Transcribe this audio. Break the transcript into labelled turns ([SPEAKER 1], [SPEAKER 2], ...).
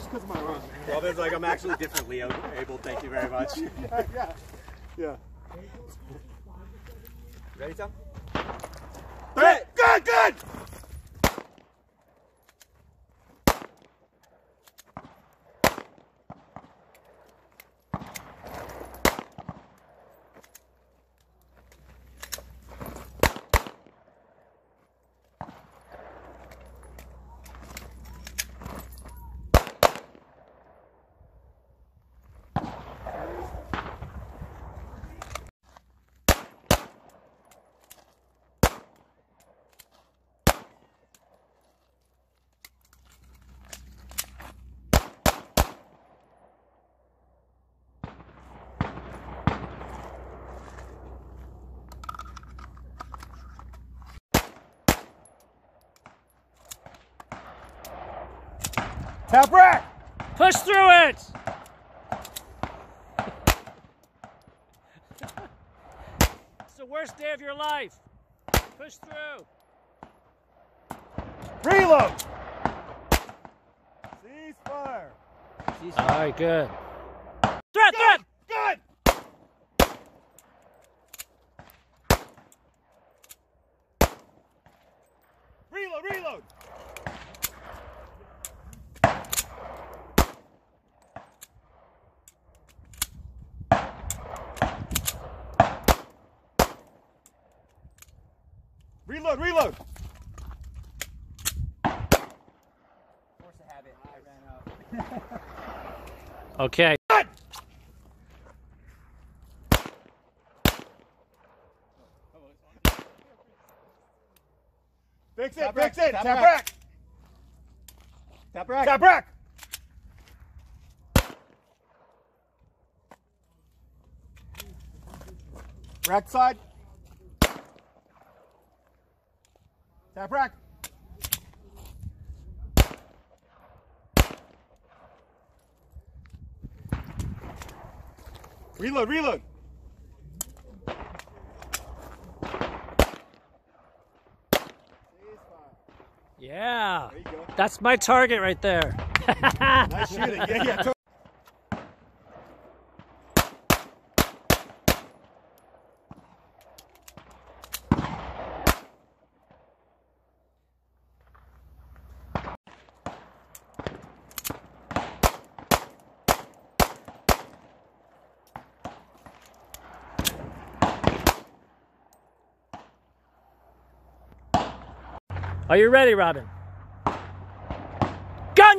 [SPEAKER 1] just because of my arm.
[SPEAKER 2] Robin's like, I'm actually differently able, thank you very much.
[SPEAKER 1] Yeah.
[SPEAKER 2] Ready, Tom?
[SPEAKER 1] Good! Tap rack!
[SPEAKER 3] Push through it! It's the worst day of your life. Push through.
[SPEAKER 1] Reload! Ceasefire!
[SPEAKER 3] All right, good. Threat!
[SPEAKER 1] Good! Reload! Reload!
[SPEAKER 2] Force a habit. I ran out.
[SPEAKER 3] Okay.
[SPEAKER 1] Good! Fix it!
[SPEAKER 2] Tap rack.
[SPEAKER 1] Tap
[SPEAKER 2] Tap
[SPEAKER 1] rack!
[SPEAKER 2] Tap rack.
[SPEAKER 1] Tap rack! Rack side. Tap rack. Reload!
[SPEAKER 3] Yeah.
[SPEAKER 1] There you go.
[SPEAKER 3] That's my target right there.
[SPEAKER 1] Nice shooting. Yeah.
[SPEAKER 3] Are you ready, Robin? Gun!